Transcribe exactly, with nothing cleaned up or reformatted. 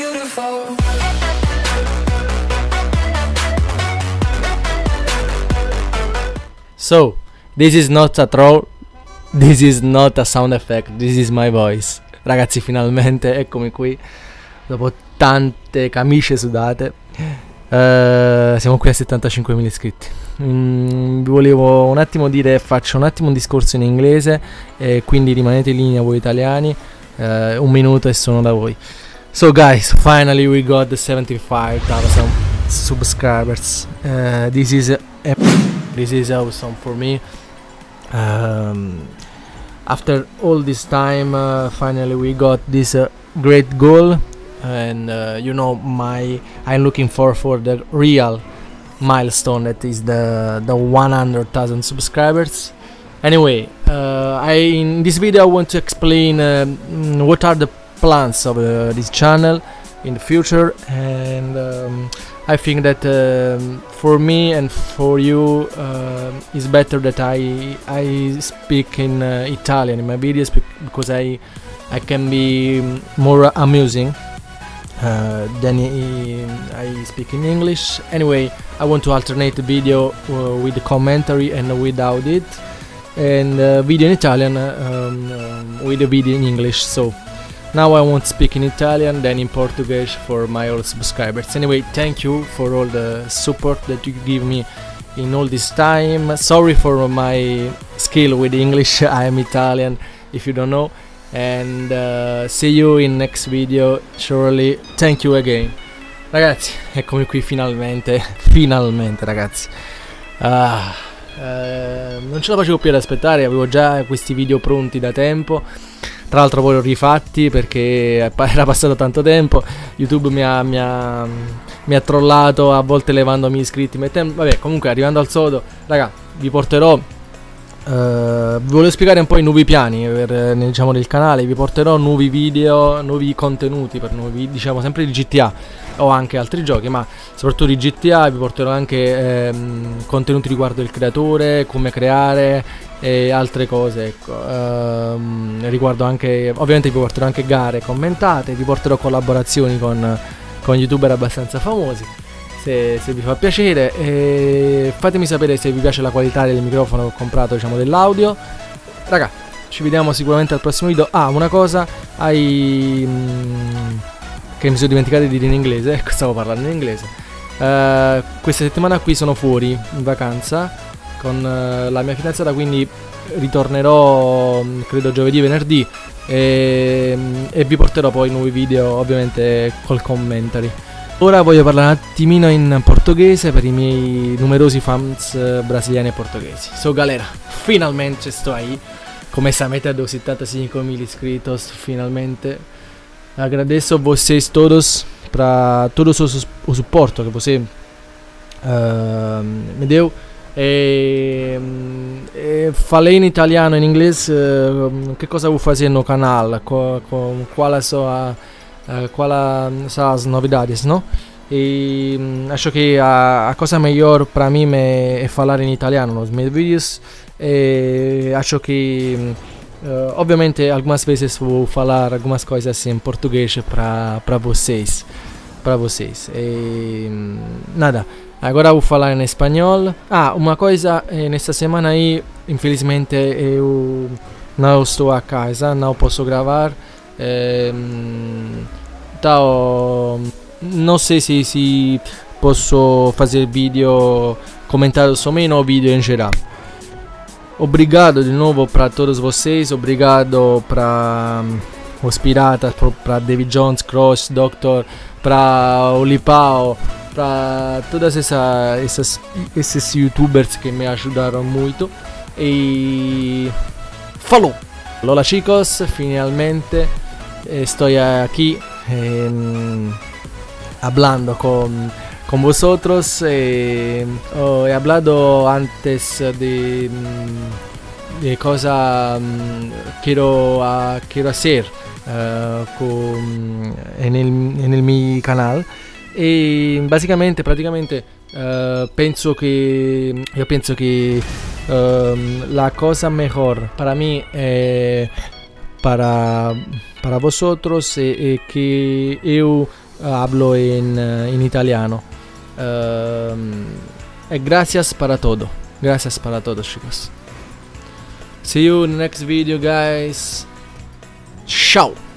beautiful. So, this is not a troll, this is not a sound effect, this is my voice. Ragazzi, finalmente eccomi qui, dopo tante camicie sudate. Uh, siamo qui a settantacinquemila iscritti. Mm, vi volevo un attimo dire, faccio un attimo un discorso in inglese, e quindi rimanete in linea voi italiani. Uh, un minuto e sono da voi. So guys, finally we got the seventy-five thousand subscribers. Uh, this is a this is awesome for me. Um, after all this time, uh, finally we got this uh, great goal. And uh, you know, my I'm looking for for the real milestone, that is the the one hundred thousand subscribers. Anyway, uh, I in this video I want to explain uh, what are the plans of uh, this channel in the future, and um, I think that um, for me and for you uh, it's better that I I speak in uh, Italian in my videos, because I I can be more amusing. Uh, then I, I speak in English. Anyway, I want to alternate the video uh, with the commentary and without it, and uh, video in Italian uh, um, um, with the video in English. So now I want to speak in Italian, then in Portuguese for my old subscribers. Anyway, thank you for all the support that you give me in all this time. Sorry for my skill with English. I am Italian, if you don't know. And uh, see you in next video, surely. Thank you again. Ragazzi, eccomi qui finalmente. Finalmente, ragazzi. Ah, eh, non ce la facevo più ad aspettare. Avevo già questi video pronti da tempo. Tra l'altro poi l'ho rifatti perché era passato tanto tempo. YouTube mi ha, mi ha, mi ha trollato, a volte levandomi iscritti, mettendo... Vabbè, comunque arrivando al sodo, raga, vi porterò... Uh, vi voglio spiegare un po' i nuovi piani per, eh, diciamo, del canale. Vi porterò nuovi video, nuovi contenuti per nuovi, diciamo, sempre di G T A o anche altri giochi, ma soprattutto di G T A. Vi porterò anche ehm, contenuti riguardo il creatore, come creare e altre cose, ecco. Uh, riguardo anche, ovviamente vi porterò anche gare commentate, vi porterò collaborazioni con, con youtuber abbastanza famosi. Se, se vi fa piacere, e fatemi sapere se vi piace la qualità del microfono che ho comprato, diciamo, dell'audio. Raga, ci vediamo sicuramente al prossimo video. Ah, una cosa hai, mm, che mi sono dimenticato di dire in inglese. Ecco, stavo parlando in inglese. uh, Questa settimana qui sono fuori in vacanza con uh, la mia fidanzata, quindi ritornerò credo giovedì e venerdì, e, e vi porterò poi nuovi video, ovviamente col commentary. Ora voglio parlare un attimino in portoghese per i miei numerosi fans uh, brasiliani e portoghesi. So galera, finalmente estou aí. Começa a meta dos setenta e cinco mil inscritos, finalmente. Agradeço vocês todos para todo o, su o suporte que você uh, me deu. E, e falei in italiano e in inglese uh, che cosa vou fazer no canal, com, com quais são a Uh, quali sono as novidades, no? E um, acho que a, a cosa melhor para mim é, é falar em italiano nos meus vídeos, e acho que uh, obviamente algumas vezes vou falar algumas coisas em português para para vocês, para vocês. E um, nada, agora vou falar em espanhol. Ah, uma coisa, eh, nesta semana aí, infelizmente eu não estou a casa, não posso gravar. Ehm, então, não sei se, se posso fazer vídeo comentado somente ou vídeo em geral. Obrigado de novo para todos vocês, obrigado para um, os piratas, para David Jones, Cross, Doctor, para o Lipao, para todas essa, essas, esses youtubers que me ajudaram muito. E falou! Hola chicos, finalmente estoy aquí eh, hablando con, con vosotros. Eh, oh, he hablado antes de, de cosa um, quiero, uh, quiero hacer uh, con, en, el, en el mi canal. E basicamente, praticamente uh, penso que yo pienso que um, la cosa mejor para mí eh, para para vosotros é, é que eu hablo in, in italiano. Um, e gracias para todo. Gracias para todo, chicos. See you in the next video, guys. Ciao.